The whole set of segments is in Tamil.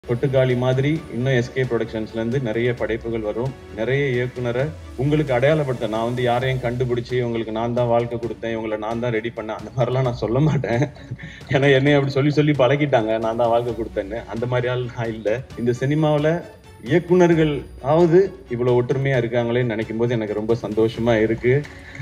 கொட்டுக்காளி மாதிரி இன்னும் எஸ்கே ப்ரொடக்ஷன்ஸ்ல இருந்து நிறைய படைப்புகள் வரும். நிறைய இயக்குனரை உங்களுக்கு அடையாளப்படுத்த நான் வந்து யாரையும் கண்டுபிடிச்சு உங்களுக்கு நான் தான் வாழ்க்கை கொடுத்தேன், இவங்களை நான் தான் ரெடி பண்ணேன் அந்த மாதிரிலாம் நான் சொல்ல மாட்டேன். ஏன்னா என்னை அப்படி சொல்லி சொல்லி பழகிட்டாங்க, நான் தான் வாழ்க்கை கொடுத்தேன்னு. அந்த மாதிரி ஆள் நான் இல்லை. இந்த சினிமாவில் இயக்குனர்கள் ஆவது இவ்வளவு ஒற்றுமையா இருக்காங்களேன்னு நினைக்கும் போது எனக்கு ரொம்ப சந்தோஷமா இருக்கு.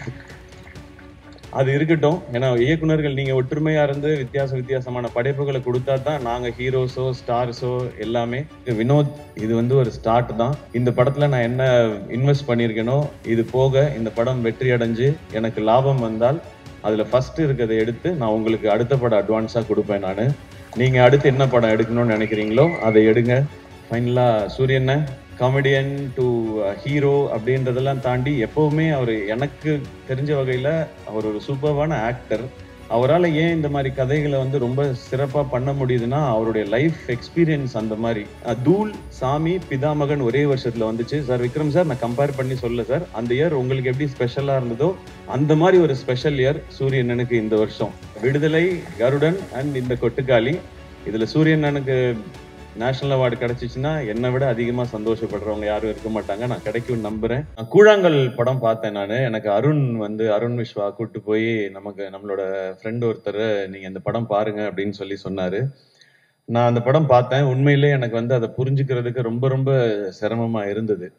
அது இருக்கட்டும். ஏன்னா இயக்குனர்கள் நீங்க ஒற்றுமையா இருந்து வித்தியாசமான படைப்புகளை கொடுத்தா தான் நாங்க ஹீரோஸோ ஸ்டார்ஸோ எல்லாமே. வினோத் இது வந்து ஒரு ஸ்டார்ட் தான். இந்த படத்துல நான் என்ன இன்வெஸ்ட் பண்ணியிருக்கேனோ இது போக இந்த படம் வெற்றி அடைஞ்சு எனக்கு லாபம் வந்தால் அதுல ஃபர்ஸ்ட் இருக்கிறத எடுத்து நான் உங்களுக்கு அடுத்த படம் அட்வான்ஸா கொடுப்பேன். நான் நீங்க அடுத்து என்ன படம் எடுக்கணும்னு நினைக்கிறீங்களோ அதை எடுங்க. ஃபைனலா சூரியனை காமெடியன் டு ஹீரோ அப்படின்றதெல்லாம் தாண்டி எப்பவுமே அவர் எனக்கு தெரிஞ்ச வகையில் அவர் ஒரு சூப்பர்வான ஆக்டர். அவரால் ஏன் இந்த மாதிரி கதைகளை வந்து ரொம்ப சிறப்பாக பண்ண முடியுதுன்னா அவருடைய லைஃப் எக்ஸ்பீரியன்ஸ் அந்த மாதிரி. தூள், சாமி, பிதாமகன் ஒரே வருஷத்தில் வந்துச்சு சார். விக்ரம் சார், நான் கம்பேர் பண்ணி சொல்ல சார், அந்த இயர் உங்களுக்கு எப்படி ஸ்பெஷலாக இருந்ததோ அந்த மாதிரி ஒரு ஸ்பெஷல் இயர் சூரியனனுக்கு இந்த வருஷம். விடுதலை, கருடன் அண்ட் இந்த கொட்டுக்காளி, இதில் சூரியனனுக்கு நேஷனல் அவார்டு கிடைச்சிச்சுன்னா என்னை விட அதிகமா சந்தோஷப்படுறவங்க யாரும் இருக்க மாட்டாங்க. நான் கிடைக்கும் நம்புறேன். கூழாங்கல் படம் பார்த்தேன் நான். எனக்கு அருண் விஸ்வா கூட்டு போய் நம்மளோட ஃப்ரெண்ட் ஒருத்தர் நீங்க இந்த படம் பாருங்க அப்படின்னு சொல்லி சொன்னாரு. நான் அந்த படம் பார்த்தேன். உண்மையிலே எனக்கு வந்து அதை புரிஞ்சுக்கிறதுக்கு ரொம்ப ரொம்ப சிரமமா இருந்தது.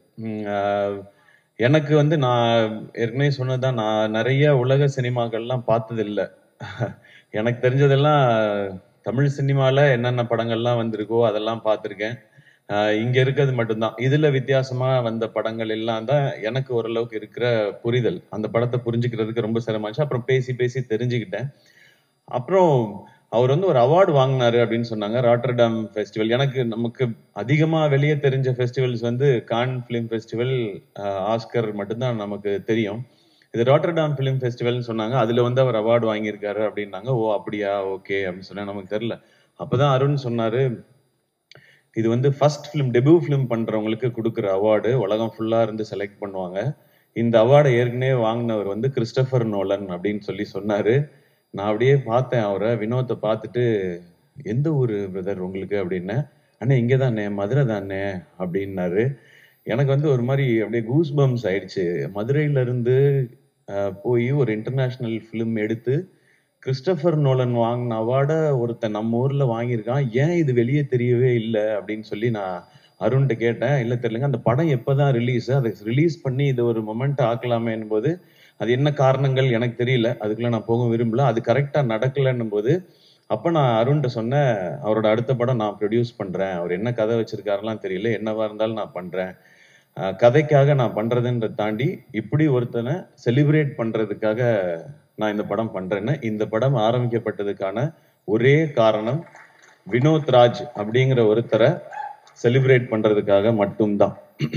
எனக்கு வந்து நான் ஏற்கனவே சொன்னதுதான், நான் நிறைய உலக சினிமாக்கள்லாம் பார்த்தது இல்லை. எனக்கு தெரிஞ்சதெல்லாம் தமிழ் சினிமால என்னென்ன படங்கள்லாம் வந்திருக்கோ அதெல்லாம் பார்த்துருக்கேன். இங்க இருக்கிறது மட்டும்தான். இதுல வித்தியாசமா வந்த படங்கள் எல்லாம் தான் எனக்கு ஓரளவுக்கு இருக்கிற புரிதல். அந்த படத்தை புரிஞ்சுக்கிறதுக்கு ரொம்ப சிரமமாச்சு. அப்புறம் பேசி பேசி தெரிஞ்சுக்கிட்டேன். அப்புறம் அவர் வந்து ஒரு அவார்டு வாங்கினாரு அப்படின்னு சொன்னாங்க, ராட்டர்டாம் ஃபெஸ்டிவல். நமக்கு அதிகமா வெளியே தெரிஞ்ச ஃபெஸ்டிவல்ஸ் வந்து கான் ஃபிலிம் ஃபெஸ்டிவல், ஆஸ்கர் மட்டும்தான் நமக்கு தெரியும். இது ராட்டர்டாம் ஃபிலிம் ஃபெஸ்டிவல்னு சொன்னாங்க. அதுல வந்து அவர் அவார்டு வாங்கியிருக்காரு அப்படின்னாங்க. ஓ அப்படியா, ஓகே அப்படின்னு சொன்னா நமக்கு தெரியல. அப்பதான் அருண் சொன்னாரு, இது வந்து ஃபர்ஸ்ட் ஃபிலிம், டெபியூ ஃபிலிம் பண்றவங்களுக்கு கொடுக்குற அவார்டு. உலகம் ஃபுல்லா இருந்து செலக்ட் பண்ணுவாங்க. இந்த அவார்டை ஏற்கனவே வாங்கினவர் வந்து கிறிஸ்டோபர் நோலன் அப்படின்னு சொல்லி சொன்னாரு. நான் அப்படியே பார்த்தேன் அவரை, வினோத்தை பார்த்துட்டு, எந்த ஊரு பிரதர் உங்களுக்கு அப்படின்னு. அண்ணே இங்கே தானே, மதுரை தானே அப்படின்னாரு. எனக்கு வந்து ஒரு மாதிரி அப்படியே கூஸ் பம்ஸ் ஆயிடுச்சு. மதுரையில இருந்து போய் ஒரு இன்டர்நேஷனல் ஃபிலிம் எடுத்து கிறிஸ்டோபர் நோலன் வாங்கின அவார்டை ஒருத்தன் நம்ம ஊர்ல வாங்கியிருக்கான், ஏன் இது வெளியே தெரியவே இல்லை அப்படின்னு சொல்லி நான் அருண்கிட்ட கேட்டேன். இல்லை தெரியலங்க, அந்த படம் எப்போதான் ரிலீஸ், அதை ரிலீஸ் பண்ணி இதை ஒரு மொமெண்ட் ஆக்கலாமேன்னும் போது அது என்ன காரணங்கள் எனக்கு தெரியல, அதுக்குள்ள நான் போக விரும்பல, அது கரெக்டா நடக்கலன்னும் போது அப்ப நான் அருண்கிட்ட சொன்னேன், அவரோட அடுத்த படம் நான் ப்ரொடியூஸ் பண்றேன், அவர் என்ன கதை வச்சிருக்காருலாம் தெரியல, என்னவா இருந்தாலும் நான் பண்றேன், கதைக்காக நான் பண்றதுன்றதை தாண்டி இப்படி ஒருத்தனை செலிப்ரேட் பண்றதுக்காக நான் இந்த படம் பண்றேன்னு. இந்த படம் ஆரம்பிக்கப்பட்டதுக்கான ஒரே காரணம் வினோத் ராஜ் அப்படிங்கிற ஒருத்தரை செலிப்ரேட் பண்றதுக்காக மட்டும்தான்.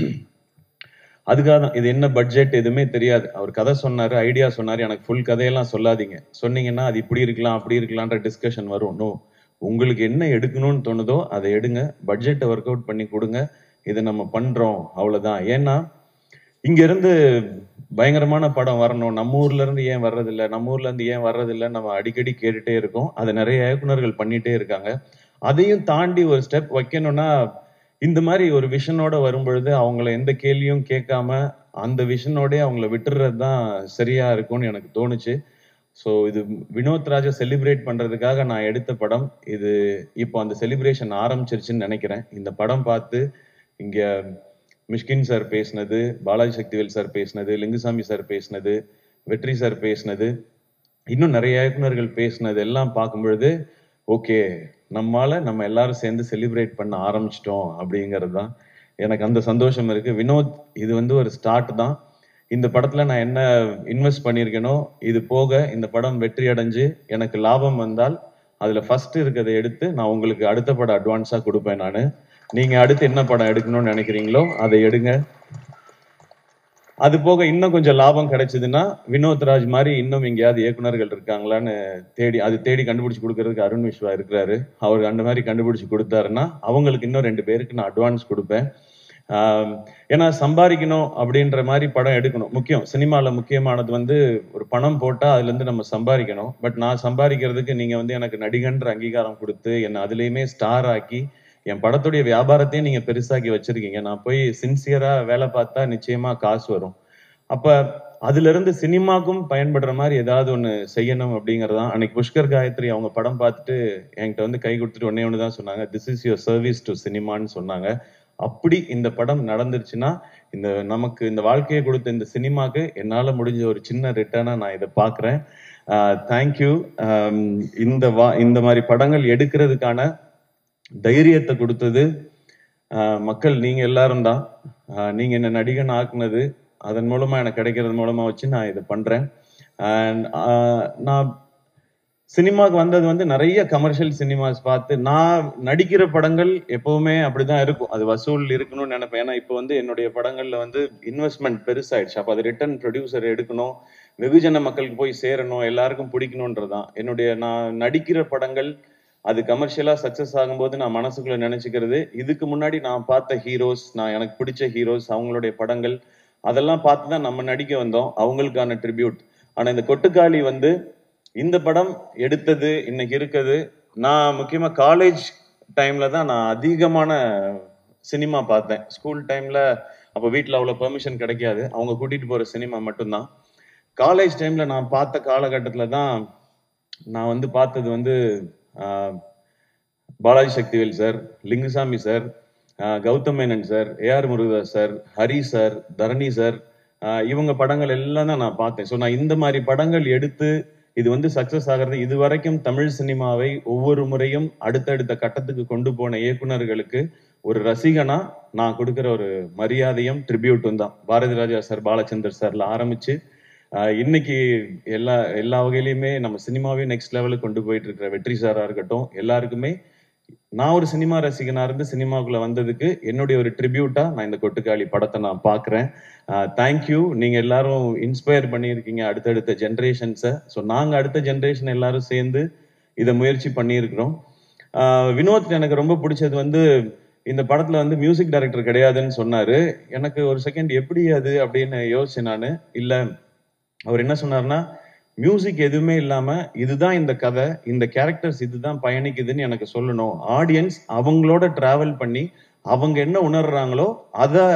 அதுக்காக தான். இது என்ன பட்ஜெட் எதுவுமே தெரியாது. அவர் கதை சொன்னாரு, ஐடியா சொன்னாரு, எனக்கு ஃபுல் கதையெல்லாம் சொல்லாதீங்க, சொன்னீங்கன்னா அது இப்படி இருக்கலாம் அப்படி இருக்கலாம்ன்ற டிஸ்கஷன் வரும். நோ, உங்களுக்கு என்ன எடுக்கணும்னு தோணுதோ அதை எடுங்க, பட்ஜெட்டை ஒர்க் அவுட் பண்ணி கொடுங்க, இதை நம்ம பண்றோம், அவ்வளவுதான். ஏன்னா இங்க இருந்து பயங்கரமான படம் வரணும், நம்ம ஊர்ல இருந்து ஏன் வர்றதில்லை, நம்ம ஊர்ல இருந்து ஏன் வர்றதில்லை நம்ம அடிக்கடி கேட்டுட்டே இருக்கோம். அதை நிறைய இயக்குனர்கள் பண்ணிட்டே இருக்காங்க. அதையும் தாண்டி ஒரு ஸ்டெப் வைக்கணும்னா இந்த மாதிரி ஒரு விஷனோட வரும்பொழுது அவங்கள எந்த கேள்வியும் கேட்காம அந்த விஷனோட அவங்கள விட்டுறது தான் சரியா இருக்கும்னு எனக்கு தோணுச்சு. ஸோ இது வினோத் ராஜை செலிப்ரேட் பண்றதுக்காக நான் எடுத்த படம் இது. இப்போ அந்த செலிப்ரேஷன் ஆரம்பிச்சிருச்சுன்னு நினைக்கிறேன். இந்த படம் பார்த்து இங்க மிஷ்கின் சார் பேசினது, பாலாஜி சக்திவேல் சார் பேசினது, லிங்குசாமி சார் பேசினது, வெற்றி சார் பேசினது, இன்னும் நிறைய இயக்குனர்கள் பேசினது எல்லாம் பார்க்கும்பொழுது ஓகே, நம்ம எல்லாரும் சேர்ந்து செலிப்ரேட் பண்ண ஆரம்பிச்சிட்டோம் அப்படிங்கிறது தான் எனக்கு அந்த சந்தோஷம் இருக்கு. வினோத் இது வந்து ஒரு ஸ்டார்ட் தான். இந்த படத்துல நான் என்ன இன்வெஸ்ட் பண்ணியிருக்கேனோ இது போக இந்த படம் வெற்றி அடைஞ்சு எனக்கு லாபம் வந்தால் அதுல ஃபர்ஸ்ட் இருக்கிறத எடுத்து நான் உங்களுக்கு அடுத்த படம் அட்வான்ஸா கொடுப்பேன். நான் நீங்க அடுத்து என்ன படம் எடுக்கணும்னு நினைக்கிறீங்களோ அதை எடுங்க. அது போக இன்னும் கொஞ்சம் லாபம் கிடைச்சதுன்னா வினோத் ராஜ் மாதிரி இன்னும் எங்கேயாவது இயக்குனர்கள் இருக்காங்களான்னு தேடி கண்டுபிடிச்சு கொடுக்கறதுக்கு அருண் விஸ்வா இருக்கிறாரு. அவர் அந்த மாதிரி கண்டுபிடிச்சு கொடுத்தாருன்னா அவங்களுக்கு இன்னும் 2 பேருக்கு நான் அட்வான்ஸ் கொடுப்பேன். ஏன்னா சம்பாதிக்கணும் அப்படின்ற மாதிரி படம் எடுக்கணும். முக்கியம், சினிமால முக்கியமானது வந்து ஒரு பணம் போட்டா அதுல இருந்து நம்ம சம்பாதிக்கணும். பட் நான் சம்பாதிக்கிறதுக்கு நீங்க வந்து எனக்கு நடிகன்ற அங்கீகாரம் கொடுத்து என்னை அதுலயுமே ஸ்டார் ஆக்கி என் படத்துடைய வியாபாரத்தையும் நீங்க பெருசாக்கி வச்சிருக்கீங்க. நான் போய் சின்சியரா வேலை பார்த்தா நிச்சயமா காசு வரும். அப்ப அதுல இருந்து சினிமாக்கும் பயன்படுற மாதிரி ஏதாவது ஒண்ணு செய்யணும் அப்படிங்கறதுதான். அன்னைக்கு புஷ்கர் காயத்ரி அவங்க படம் பார்த்துட்டு என்கிட்ட வந்து கை கொடுத்துட்டு ஒன்னே ஒண்ணுதான் சொன்னாங்க. This is your service to சினிமான்னு சொன்னாங்க. அப்படி இந்த படம் நடந்துருச்சுன்னா இந்த நமக்கு இந்த வாழ்க்கையை கொடுத்த இந்த சினிமாக்கு என்னால முடிஞ்ச ஒரு சின்ன ரிட்டர்னா நான் இதை பாக்குறேன். தேங்க்யூ. இந்த மாதிரி படங்கள் எடுக்கிறதுக்கான தைரியத்தை கொடுத்தது மக்கள் நீங்க எல்லாரும் தான். நீங்க என்ன நடிகன் ஆக்குனது அதன் மூலமா எனக்கு கிடைக்கிறது மூலமா வச்சு நான் இதை பண்றேன். அண்ட் நான் சினிமாவுக்கு வந்தது வந்து நிறைய கமர்ஷியல் சினிமாஸ் பார்த்து, நான் நடிக்கிற படங்கள் எப்பவுமே அப்படிதான் இருக்கும். அது வசூல் இருக்கணும்னு நினைப்பேன். ஏன்னா இப்போ வந்து என்னுடைய படங்கள்ல வந்து இன்வெஸ்ட்மெண்ட் பெருசாயிடுச்சு. அப்ப அது ரிட்டர்ன் ப்ரொடியூசர் எடுக்கணும், வெகுஜன மக்களுக்கு போய் சேரணும், எல்லாருக்கும் பிடிக்கணும்ன்றதான் நான் நடிக்கிற படங்கள். அது கமர்ஷியலா சக்சஸ் ஆகும்போது நான் மனசுக்குள்ள நினைச்சுக்கிறது, இதுக்கு முன்னாடி நான் பார்த்த ஹீரோஸ், எனக்கு பிடிச்ச ஹீரோஸ், அவங்களுடைய படங்கள் அதெல்லாம் பார்த்துதான் நம்ம நடிக்க வந்தோம். அவங்களுக்கான ட்ரிபியூட். ஆனா இந்த கொட்டுக்காளி வந்து இந்த படம் எடுத்தது இன்னைக்கு இருக்குது. நான் முக்கியமா காலேஜ் டைம்ல தான் நான் அதிகமான சினிமா பார்த்தேன். ஸ்கூல் டைம்ல அப்போ வீட்டில் அவ்வளோ பெர்மிஷன் கிடைக்காது. அவங்க கூட்டிட்டு போற சினிமா மட்டும்தான். காலேஜ் டைம்ல நான் பார்த்த காலகட்டத்தில் தான் நான் வந்து பார்த்தது வந்து Balaji Sakthivel sir, Lingusamy sir, Gautham Menon sir, AR Murugadoss sir, Hari sir, Dharani sir, இவங்க படங்கள் எல்லாம் தான் நான் பார்த்தேன். ஸோ நான் இந்த மாதிரி படங்கள் எடுத்து இது வந்து சக்சஸ் ஆகிறது, இது வரைக்கும் தமிழ் சினிமாவை ஒவ்வொரு முறையும் அடுத்தடுத்த கட்டத்துக்கு கொண்டு போன இயக்குனர்களுக்கு ஒரு ரசிகனா நான் கொடுக்கிற ஒரு மரியாதையும் ட்ரிபியூட்டும் தான். பாரதி ராஜா சார், பாலச்சந்தர் சார்ல ஆரம்பிச்சு இன்னைக்கு எல்லா வகையிலுமே நம்ம சினிமாவே நெக்ஸ்ட் லெவலுக்கு கொண்டு போயிட்டு இருக்கிற வெற்றி சாரா இருக்கட்டும், எல்லாருக்குமே நான் ஒரு சினிமா ரசிகனா இருந்து சினிமாவுக்குள்ள வந்ததுக்கு என்னுடைய ஒரு ட்ரிபியூட்டா நான் இந்த கொட்டுக்காளி படத்தை நான் பாக்குறேன். தேங்க்யூ. நீங்க எல்லாரும் இன்ஸ்பயர் பண்ணியிருக்கீங்க அடுத்தடுத்த ஜென்ரேஷன்ஸை. ஸோ நாங்க அடுத்த ஜென்ரேஷன் எல்லாரும் சேர்ந்து இதை முயற்சி பண்ணியிருக்கிறோம். வினோத் எனக்கு ரொம்ப பிடிச்சது வந்து இந்த படத்துல வந்து மியூசிக் டைரக்டர் கிடையாதுன்னு சொன்னாரு. எனக்கு ஒரு செகண்ட் எப்படி அது அப்படின்னு யோசிச்சேன் நானு. இல்ல, அவர் என்ன சொன்னார்னா, மியூசிக் எதுவுமே இல்லாம இதுதான் இந்த கதை, இந்த கேரக்டர்ஸ் இதுதான் பயணிக்குதுன்னு எனக்கு சொல்லணும். ஆடியன்ஸ் அவங்களோட டிராவல் பண்ணி அவங்க என்ன உணர்றாங்களோ அதை,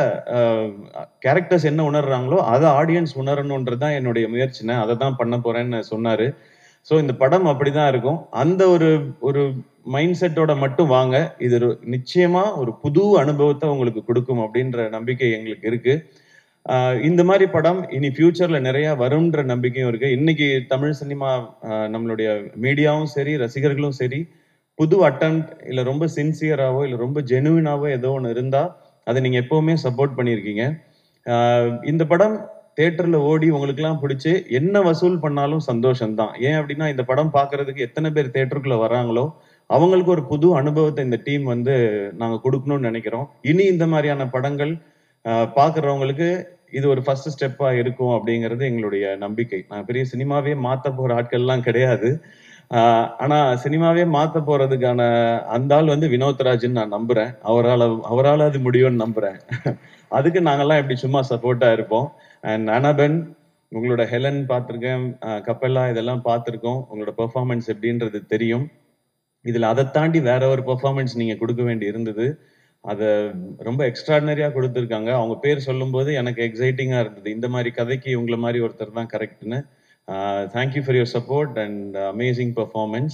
கேரக்டர்ஸ் என்ன உணர்றாங்களோ அதை ஆடியன்ஸ் உணரணுன்றதுதான் என்னுடைய முயற்சினை, அதை தான் பண்ண போறேன்னு சொன்னாரு. ஸோ இந்த படம் அப்படிதான் இருக்கும். அந்த ஒரு மைண்ட் செட்டோட மட்டும் வாங்க. இது நிச்சயமா ஒரு புது அனுபவத்தை உங்களுக்கு கொடுக்கும் அப்படின்ற நம்பிக்கை எங்களுக்கு இருக்கு. இந்த மாதிரி படம் இனி ஃபியூச்சர்ல நிறைய வரும்ன்ற நம்பிக்கையும் இருக்கு. இன்னைக்கு தமிழ் சினிமா, நம்மளுடைய மீடியாவும் சரி, ரசிகர்களும் சரி, புது அட்டெம்ப்ட் இல்ல ரொம்ப சின்சியராவோ இல்ல ரொம்ப ஜெனுவினாவோ ஏதோ ஒன்று இருந்தா அதை நீங்க எப்பவுமே சப்போர்ட் பண்ணியிருக்கீங்க. இந்த படம் தியேட்டர்ல ஓடி உங்களுக்குலாம் பிடிச்சி என்ன வசூல் பண்ணாலும் சந்தோஷம்தான். ஏன் அப்படின்னா இந்த படம் பார்க்கறதுக்கு எத்தனை பேர் தியேட்டருக்குள்ள வராங்களோ அவங்களுக்கு ஒரு புது அனுபவத்தை இந்த டீம் வந்து நாங்க கொடுக்கணும்னு நினைக்கிறோம். இனி இந்த மாதிரியான படங்கள் பாக்குறவங்களுக்கு இது ஒரு ஃபர்ஸ்ட் ஸ்டெப்பா இருக்கும் அப்படிங்கிறது எங்களுடைய நம்பிக்கை. நான் பெரிய சினிமாவே மாத்த போற ஆட்கள்லாம் கிடையாது. ஆனா சினிமாவே மாத்த போறதுக்கான அந்த ஆள் வந்து வினோத்ராஜ்ன்னு நான் நம்புறேன். அவரால் அது முடியும்னு நம்புறேன். அதுக்கு நாங்கெல்லாம் இப்படி சும்மா சப்போர்ட்டா இருப்போம். அண்ட் அனபென், உங்களோட ஹெலன் பார்த்துருக்கேன், கப்பல்லா இதெல்லாம் பார்த்துருக்கோம். உங்களோட பெர்ஃபார்மன்ஸ் எப்படின்றது தெரியும். இதுல அதை தாண்டி வேற ஒரு பெர்ஃபார்மன்ஸ் நீங்க கொடுக்க வேண்டி இருந்தது. அதை ரொம்ப எக்ஸ்ட்ராடினரியா கொடுத்துருக்காங்க. அவங்க பேர் சொல்லும்போது எனக்கு எக்ஸைட்டிங்கா இருந்தது. இந்த மாதிரி கதைக்கு இவங்கள மாதிரி ஒருத்தர் தான் கரெக்ட்னு. Thank you for your support and amazing performance.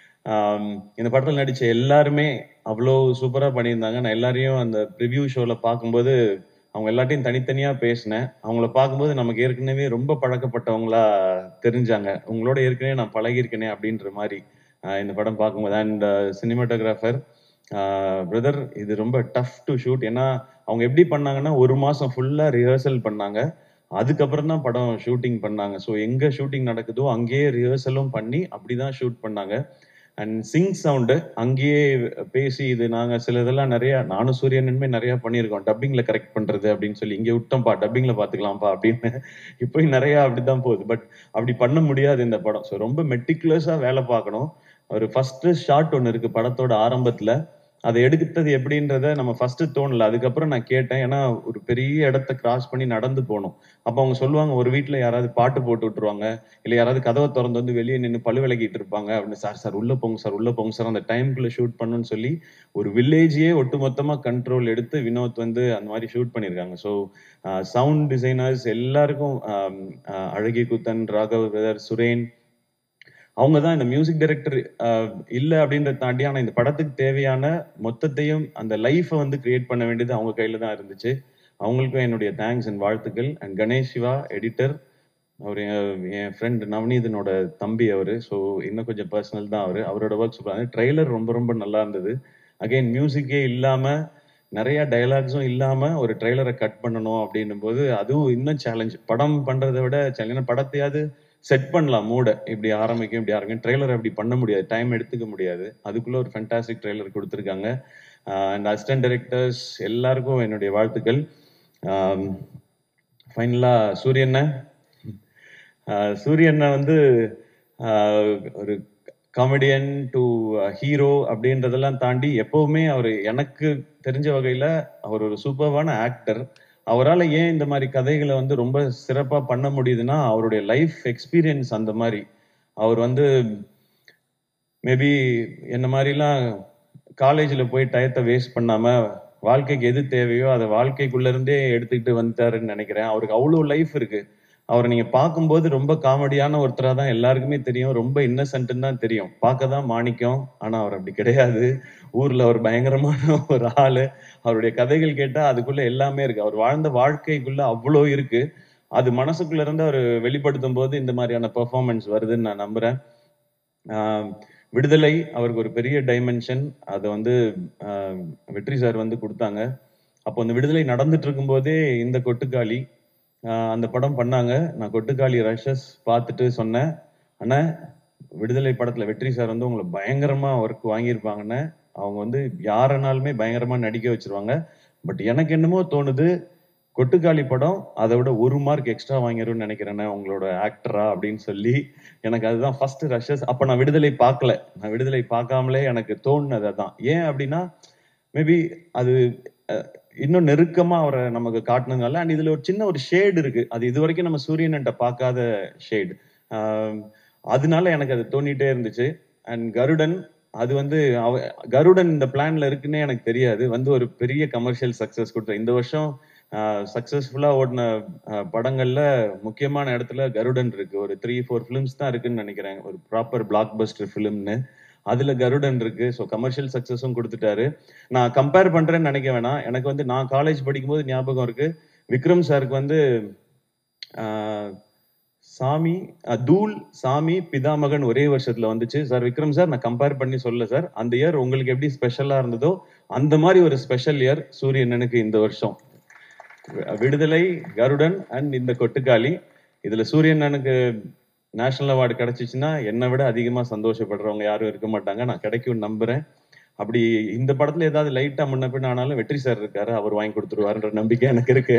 இந்த படத்தில் நடித்த எல்லாருமே அவ்வளோ சூப்பராக பண்ணியிருந்தாங்க. நான் எல்லாரையும் அந்த ப்ரிவ்யூ ஷோவில் பார்க்கும்போது அவங்க எல்லாத்தையும் தனித்தனியாக பேசினேன். அவங்கள பார்க்கும்போது நமக்கு ஏற்கனவே ரொம்ப பழக்கப்பட்டவங்களா தெரிஞ்சாங்க. உங்களோட ஏற்கனவே நான் பழகியிருக்கேனே அப்படின்ற மாதிரி இந்த படம் பார்க்கும்போது. அண்ட் சினிமாட்டோகிராஃபர் பிரதர், இது ரொம்ப டஃப் டு ஷூட். ஏன்னா அவங்க எப்படி பண்ணாங்கன்னா 1 மாசம் ஃபுல்லா ரிஹர்சல் பண்ணாங்க. அதுக்கப்புறம் தான் படம் ஷூட்டிங் பண்ணாங்க. ஸோ எங்க ஷூட்டிங் நடக்குதோ அங்கேயே ரிஹர்சலும் பண்ணி அப்படிதான் ஷூட் பண்ணாங்க. அண்ட் சிங் சவுண்டு அங்கேயே பேசி, இது நாங்க சில இதெல்லாம் நிறைய, நானும் சூரியனுமே நிறைய பண்ணியிருக்கோம். டப்பிங்ல கரெக்ட் பண்றது அப்படின்னு சொல்லி, இங்கே விட்டோம்ப்பா டப்பிங்ல பாத்துக்கலாம்ப்பா அப்படின்னு இப்போ நிறைய அப்படிதான் போகுது. பட் அப்படி பண்ண முடியாது இந்த படம். ஸோ ரொம்ப மெட்டிகுலஸா வேலை பார்க்கணும். ஒரு ஃபர்ஸ்ட் ஷாட் ஒன்று இருக்கு படத்தோட ஆரம்பத்துல. அதை எடுத்தது எப்படின்றத நம்ம ஃபர்ஸ்ட் தோணல. அதுக்கப்புறம் நான் கேட்டேன். ஏன்னா ஒரு பெரிய இடத்த கிராஸ் பண்ணி நடந்து போணும். அப்ப அவங்க சொல்லுவாங்க, ஒரு வீட்ல யாராவது பாட்டு போட்டு விட்டுருவாங்க. இல்ல யாராவது கதவ தொறந்து வந்து வெளிய நின்னு பல்லு விளக்கிட்டு இருப்பாங்க அப்படின்னு. சார் சார் உள்ள போங்க சார், உள்ள போங்க சார். அந்த டைம்க்குள்ள ஷூட் பண்ணணும்னு சொல்லி ஒரு வில்லேஜையே ஒட்டுமொத்தமா கண்ட்ரோல் எடுத்து வினோத் வந்து அந்த மாதிரி ஷூட் பண்ணியிருக்காங்க. ஸோ சவுண்ட் டிசைனர்ஸ் எல்லாருக்கும் அழகிய கூத்தன், ராகவ் பிரதர், சுரேன், அவங்க தான் இந்த மியூசிக் டைரக்டர் இல்ல அப்படின்றத தாண்டி, ஆனா இந்த படத்துக்கு தேவையான மொத்தத்தையும் அந்த லைஃபை வந்து கிரியேட் பண்ண வேண்டியது அவங்க கையில தான் இருந்துச்சு. அவங்களுக்கும் என்னுடைய தேங்க்ஸ் அண்ட் வாழ்த்துக்கள். அண்ட் கணேஷ் சிவா எடிட்டர், அவர் என் ஃப்ரெண்ட் நவநீதனோட தம்பி அவரு. ஸோ இன்னும் கொஞ்சம் பர்சனல் தான் அவரு. அவரோட ஒர்க் சூப்பராக. ட்ரெய்லர் ரொம்ப ரொம்ப நல்லா இருந்தது. அகைன் மியூசிக்கே இல்லாம நிறைய டயலாக்ஸும் இல்லாம ஒரு ட்ரெய்லரை கட் பண்ணணும் அப்படின்னும் போது அதுவும் இன்னும் சேலஞ்ச். படம் பண்றதை விட சேலஞ்ச். படத்தையாவது செட் பண்ணலாம் மூட, இப்படி ஆரம்பிக்கும் இப்படி ஆரம்பிக்கும். ட்ரெய்லர் அப்படி பண்ண முடியாது, டைம் எடுத்துக்க முடியாது. அதுக்குள்ள ஒரு ஃபேண்டாஸ்டிக் ட்ரெய்லர் கொடுத்துருக்காங்க. அண்ட் அசிஸ்டன்ட் டைரக்டர்ஸ் எல்லாருக்கும் என்னுடைய வாழ்த்துக்கள். ஃபைனலா சூரியண்ண சூரியண்ண வந்து ஒரு காமெடியன் டு ஹீரோ அப்படின்றதெல்லாம் தாண்டி எப்பவுமே அவர் எனக்கு தெரிஞ்ச வகையில அவர் ஒரு சூப்பர்வான ஆக்டர். அவரால் ஏன் இந்த மாதிரி கதைகளை வந்து ரொம்ப சிறப்பாக பண்ண முடியுதுன்னா அவருடைய லைஃப் எக்ஸ்பீரியன்ஸ் அந்த மாதிரி. அவர் வந்து மேபி என்ன மாதிரிலாம் காலேஜில் போய் டயத்தை வேஸ்ட் பண்ணாம வாழ்க்கைக்கு எது தேவையோ அதை வாழ்க்கைக்குள்ள இருந்தே எடுத்துக்கிட்டு வந்துட்டாருன்னு நினைக்கிறேன். அவருக்கு அவ்வளோ லைஃப் இருக்கு. அவரை நீங்க பார்க்கும்போது ரொம்ப காமெடியான ஒருத்தரா தான் எல்லாருக்குமே தெரியும். ரொம்ப இன்னசென்ட்னு தான் தெரியும். பார்க்க தான் மாணிக்கம். ஆனா அவர் அப்படி கிடையாது. ஊர்ல ஒரு பயங்கரமான ஒரு ஆளு. அவருடைய கதைகள் கேட்டா அதுக்குள்ள எல்லாமே இருக்கு. அவர் வாழ்ந்த வாழ்க்கைக்குள்ள அவ்வளோ இருக்கு. அது மனசுக்குள்ள இருந்து அவர் வெளிப்படுத்தும் போது இந்த மாதிரியான பெர்ஃபார்மன்ஸ் வருதுன்னு நான் நம்புறேன். விடுதலை அவருக்கு ஒரு பெரிய டைமென்ஷன். அதை வந்து வெற்றி சார் வந்து கொடுத்தாங்க. அப்போ அந்த விடுதலை நடந்துட்டு இருக்கும் போதே இந்த கொட்டுக்காளி அந்த படம் பண்ணாங்க. நான் கொட்டுக்காளி ரஷஸ் பார்த்துட்டு சொன்னேன், அண்ணா விடுதலை படத்துல வெற்றி சார் வந்து உங்களை பயங்கரமா ஒர்க் வாங்கியிருப்பாங்கன்னு. அவங்க வந்து யாரனாலுமே பயங்கரமா நடிக்க வச்சிருவாங்க. பட் எனக்கு என்னமோ தோணுது, கொட்டுக்காளி படம் அதை விட 1 மார்க் எக்ஸ்ட்ரா வாங்கிரும்னு நினைக்கிறேன் உங்களோட ஆக்டரா அப்படின்னு சொல்லி. எனக்கு அதுதான் ஃபர்ஸ்ட் ரஷஸ். அப்ப நான் விடுதலை பார்க்கல. நான் விடுதலை பார்க்காமலே எனக்கு தோணுனது அதான். ஏன் அப்படின்னா மேபி அது இன்னும் நெருக்கமா அவரை நமக்கு காட்டினதுனால. அண்ட் இதுல ஒரு சின்ன ஒரு ஷேடு இருக்கு. அது இது வரைக்கும் நம்ம சூரியன்ட்ட பார்க்காத ஷேடு. அதனால எனக்கு அது தோணிட்டே இருந்துச்சு. அண்ட் கருடன், அது வந்து கருடன் இந்த பிளான்ல இருக்குன்னே எனக்கு தெரியாது. வந்து ஒரு பெரிய கமர்ஷியல் சக்சஸ் கொடுத்த இந்த வருஷம் சக்சஸ்ஃபுல்லா ஓடின படங்கள்ல முக்கியமான இடத்துல கருடன் இருக்கு. ஒரு 3-4 ஃபிலிம்ஸ் தான் இருக்குன்னு நினைக்கிறேன், ஒரு ப்ராப்பர் பிளாக் பஸ்டர் ஃபிலிம்னு. அதுல கருடன் இருக்கு. ஸோ கமர்ஷியல் சக்சஸும் கொடுத்துட்டாரு. நான் கம்பேர் பண்றேன்னு நினைக்க வேணாம். எனக்கு வந்து நான் காலேஜ் படிக்கும்போது ஞாபகம் இருக்கு, விக்ரம் சாருக்கு வந்து சாமி, தூள், சாமி, பிதாமகன் ஒரே வருஷத்துல வந்துச்சு. சார் விக்ரம் சார், நான் கம்பேர் பண்ணி சொல்ல சார், அந்த இயர் உங்களுக்கு எப்படி ஸ்பெஷலா இருந்ததோ அந்த மாதிரி ஒரு ஸ்பெஷல் இயர் சூரியனனுக்கு இந்த வருஷம். விடுதலை, கருடன் அண்ட் இந்த கொட்டுக்காளி. இதுல சூரியனனுக்கு நேஷனல் அவார்டு கிடைச்சிச்சுன்னா என்னை விட அதிகமா சந்தோஷப்படுறவங்க யாரும் இருக்க மாட்டாங்க. நான் கிடைக்கும்னு நம்புறேன். அப்படி இந்த படத்துல ஏதாவது லைட்டா முன்ன பின்ன ஆனாலும் வெற்றி சார் இருக்காரு, அவர் வாங்கி கொடுத்துருவாருன்ற நம்பிக்கை எனக்கு இருக்கு.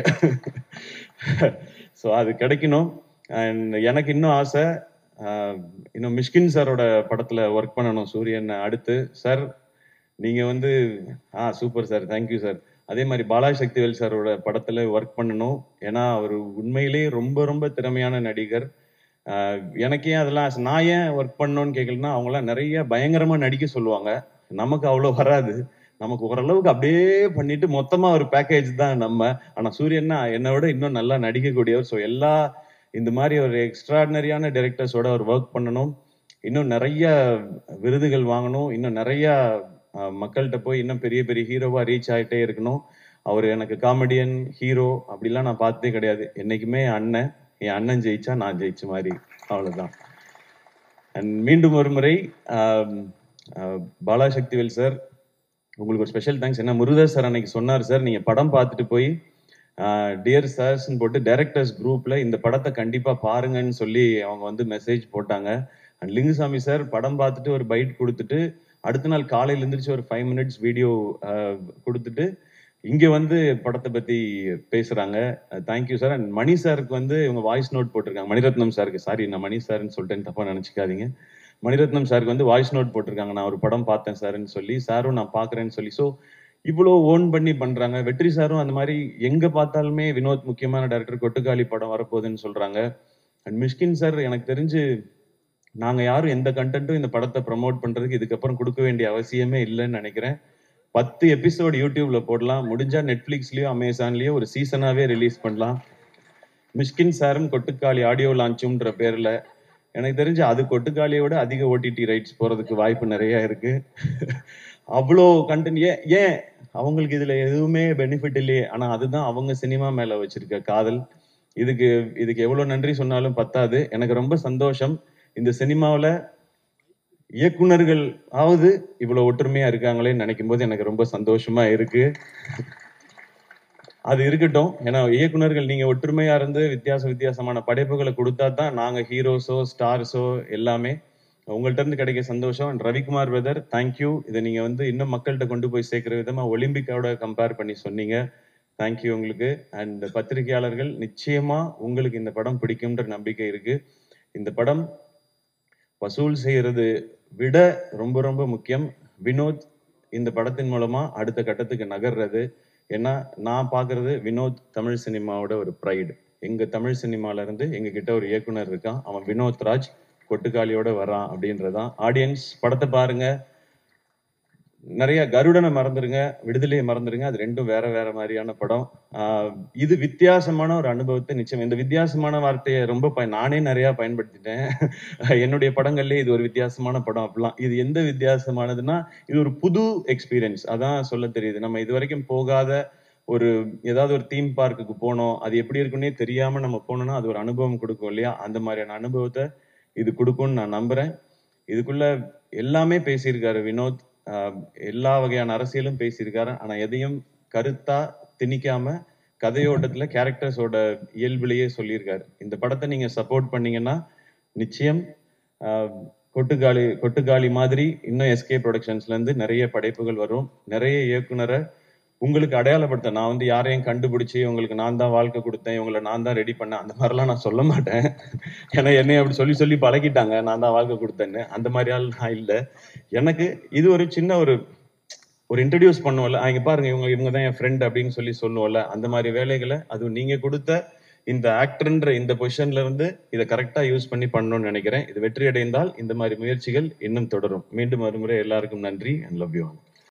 ஸோ அது கிடைக்கணும். அண்ட் எனக்கு இன்னும் ஆசை, இன்னும் மிஷ்கின் சாரோட படத்துல ஒர்க் பண்ணணும் சூரியன் அடுத்து. சார் நீங்க வந்து சூப்பர் சார், தேங்க்யூ சார். அதே மாதிரி பாலாஜி சக்திவேல் சாரோட படத்துல ஒர்க் பண்ணணும். ஏன்னா அவர் உண்மையிலேயே ரொம்ப ரொம்ப திறமையான நடிகர். எனக்கு ஏன் அதெல்லாம் நான் ஏன் ஒர்க் பண்ணணும்னு கேட்கலன்னா, அவங்களாம் நிறைய பயங்கரமா நடிக்க சொல்லுவாங்க. நமக்கு அவ்வளோ வராது. நமக்கு ஓரளவுக்கு அப்படியே பண்ணிட்டு மொத்தமா ஒரு பேக்கேஜ் தான் நம்ம. ஆனா சூரியன்னா என்னை விட இன்னும் நல்லா நடிக்கக்கூடியவர். ஸோ எல்லா இந்த மாதிரி ஒரு எக்ஸ்ட்ராடினரியான டைரக்டர்ஸோட ஒரு ஒர்க் பண்ணணும். இன்னும் நிறைய விருதுகள் வாங்கணும். இன்னும் நிறைய மக்கள்கிட்ட போய் இன்னும் பெரிய பெரிய ஹீரோவா ரீச் ஆகிட்டே இருக்கணும். அவர் எனக்கு காமெடியன், ஹீரோ அப்படிலாம் நான் பார்த்ததே கிடையாது. என்னைக்குமே அண்ணன். என் அண்ணன் ஜெயிச்சா நான் ஜெயிச்ச மாதிரி, அவ்வளவுதான். அண்ட் மீண்டும் ஒரு முறை பாலா சக்திவேல் சார், உங்களுக்கு ஒரு ஸ்பெஷல் தேங்க்ஸ். ஏன்னா முருகதாஸ் சார் அன்னைக்கு சொன்னார், சார் நீங்க படம் பார்த்துட்டு போய் டியர் சார்ஸ்ன்னு போட்டு டைரக்டர்ஸ் குரூப்ல இந்த படத்தை கண்டிப்பா பாருங்கன்னு சொல்லி அவங்க வந்து மெசேஜ் போட்டாங்க. அண்ட் லிங்குசாமி சார் படம் பார்த்துட்டு ஒரு பைட் கொடுத்துட்டு அடுத்த நாள் காலையில எழுந்திரிச்சு ஒரு 5 minutes வீடியோ கொடுத்துட்டு இங்க வந்து படத்தை பத்தி பேசுறாங்க. Thank you sir. அண்ட் மணி சாருக்கு வந்து இவங்க வாய்ஸ் நோட் போட்டிருக்காங்க. மணிரத்னம் சாருக்கு, சாரி நான் மணி சார்ன்னு சொல்லிட்டேன்னு தப்பா நினைச்சுக்காதீங்க. மணிரத்னம் சாருக்கு வந்து வாய்ஸ் நோட் போட்டிருக்காங்க. நான் ஒரு படம் பார்த்தேன் சார்ன்னு சொல்லி. சாரும் நான் பார்க்குறேன்னு சொல்லி. ஸோ இவ்வளோ ஓன் பண்ணி பண்றாங்க. வெற்றி சாரும் அந்த மாரி எங்க பார்த்தாலுமே வினோத் முக்கியமான டைரக்டர் கொட்டுக்காளி படம் வரப்போகுதுன்னு சொல்றாங்க. அண்ட் மிஷ்கின் சார் எனக்கு தெரிஞ்சு நாங்க யாரும் எந்த கன்டென்ட்டும் இந்த படத்த ப்ரமோட் பண்றதுக்கு இதுக்கப்புறம் குடுக்க வேண்டிய அவசியமே இல்லன்னு நெனைக்கிறேன். 10 எபிசோட் YouTubeல போடலாம். முடிஞ்சா Netflixலயோ, Amazonலயோ ஒரு சீசனாவே ரிலீஸ் பண்ணலாம். மிஷ்கின் சாரும் கொட்டுக்காளி ஆடியோ லான்ச்சும்ன்ற பேர்ல. எனக்கு தெரிஞ்சு அது கொட்டுக்காளிய விட அதிக ஓடிடி ரைட்ஸ் போறதுக்கு வாய்ப்பு நெறைய இருக்கு. அவ்ளோ கன்டென்ட் ஏன் அவங்களுக்கு இதுல எதுவுமே பெனிஃபிட் இல்லையே. ஆனா அதுதான் அவங்க சினிமா மேல வச்சிருக்க காதல். இதுக்கு இதுக்கு எவ்வளவு நன்றி சொன்னாலும் பத்தாது. எனக்கு ரொம்ப சந்தோஷம். இந்த சினிமாவுல இயக்குனர்கள் ஆவது இவ்வளவு ஒற்றுமையா இருக்காங்களேன்னு நினைக்கும் போது எனக்கு ரொம்ப சந்தோஷமா இருக்கு. அது இருக்கட்டும். ஏன்னா இயக்குனர்கள் நீங்க ஒற்றுமையா இருந்து வித்தியாசமான படைப்புகளை கொடுத்தா தான் நாங்க ஹீரோஸோ ஸ்டார்ஸோ எல்லாமே. உங்கள்ட்ட இருந்து கிடைக்க சந்தோஷம். Ravikumar brother thank you. இதை நீங்க வந்து இன்னும் மக்கள்கிட்ட கொண்டு போய் சேர்க்கிற விதமா ஒலிம்பிக்கோட கம்பேர் பண்ணி சொன்னீங்க. தேங்க்யூ உங்களுக்கு. அண்ட் பத்திரிகையாளர்கள் நிச்சயமா உங்களுக்கு இந்த படம் பிடிக்கும்ன்ற நம்பிக்கை இருக்கு. இந்த படம் வசூல் செய்யறது விட ரொம்ப ரொம்ப முக்கியம் வினோத் இந்த படத்தின் மூலமா அடுத்த கட்டத்துக்கு நகர்றது. ஏன்னா நான் பார்க்கறது வினோத் தமிழ் சினிமாவோட ஒரு ப்ரைடு. எங்க தமிழ் சினிமால இருந்து எங்க கிட்ட ஒரு இயக்குனர் இருக்கான். அவன் வினோத் ராஜ் கொட்டுக்காளியோட வரான் அப்படின்றதான். ஆடியன்ஸ் படத்தை பாருங்க. நிறைய கருடனை மறந்துருங்க, விடுதலையை மறந்துருங்க. அது ரெண்டும் வேற வேற மாதிரியான படம். இது வித்தியாசமான ஒரு அனுபவத்தை நிச்சயம். இந்த வித்தியாசமான வார்த்தையை ரொம்ப நானே நிறைய பயன்படுத்திட்டேன். என்னுடைய படங்கள்லேயே இது ஒரு வித்தியாசமான படம் அப்படிலாம். இது எந்த வித்தியாசமானதுன்னா இது ஒரு புது எக்ஸ்பீரியன்ஸ். அதான் சொல்ல தெரியுது. நம்ம இது வரைக்கும் போகாத ஒரு ஏதாவது ஒரு தீம் பார்க்குக்கு போனோம், அது எப்படி இருக்குன்னே தெரியாம நம்ம போனோம்னா அது ஒரு அனுபவம் கொடுக்கும் இல்லையா? அந்த மாதிரியான அனுபவத்தை இது கொடுக்கும்னு நான் நம்புறேன். இதுக்குள்ள எல்லாமே பேசியிருக்காரு வினோத். எல்லா வகையான அரசியலும் பேசியிருக்காரு. ஆனா எதையும் கருத்தா திணிக்காம கதையோட்டத்துல கேரக்டர்ஸோட இயல்புலயே சொல்லியிருக்காரு. இந்த படத்தை நீங்க சப்போர்ட் பண்ணீங்கன்னா நிச்சயம் கொட்டுக்காளி மாதிரி இன்னும் எஸ்கே ப்ரொடக்ஷன்ஸ்ல இருந்து நிறைய படைப்புகள் வரும். நிறைய இயக்குனரை உங்களுக்கு அடையாளப்படுத்த நான் வந்து யாரையும் கண்டுபிடிச்சு உங்களுக்கு நான் தான் வாழ்க்கை கொடுத்தேன், இவங்களை நான் தான் ரெடி பண்ணேன், அந்த மாதிரிலாம் நான் சொல்ல மாட்டேன். ஏன்னா என்னை அப்படி சொல்லி சொல்லி பழகிட்டாங்க, நான் தான் வாழ்க்கை கொடுத்தேன்னு. அந்த மாதிரி ஆள் நான் இல்லை. எனக்கு இது ஒரு சின்ன ஒரு இன்ட்ரடியூஸ் பண்ணுவோம்ல, இங்க பாருங்க இவங்க தான் என் ஃப்ரெண்ட் அப்படின்னு சொல்லி சொல்லுவோம்ல, அந்த மாதிரி வேலைகளை அது நீங்க கொடுத்த இந்த ஆக்டர்ன்ற இந்த பொசிஷன்ல இருந்து இதை கரெக்டா யூஸ் பண்ணி பண்ணணும்னு நினைக்கிறேன். இது வெற்றி அடைந்தால் இந்த மாதிரி முயற்சிகள் இன்னும் தொடரும். மீண்டும் மறுமுறை எல்லாருக்கும் நன்றி அண்ட் லவ் யூ ஆல்.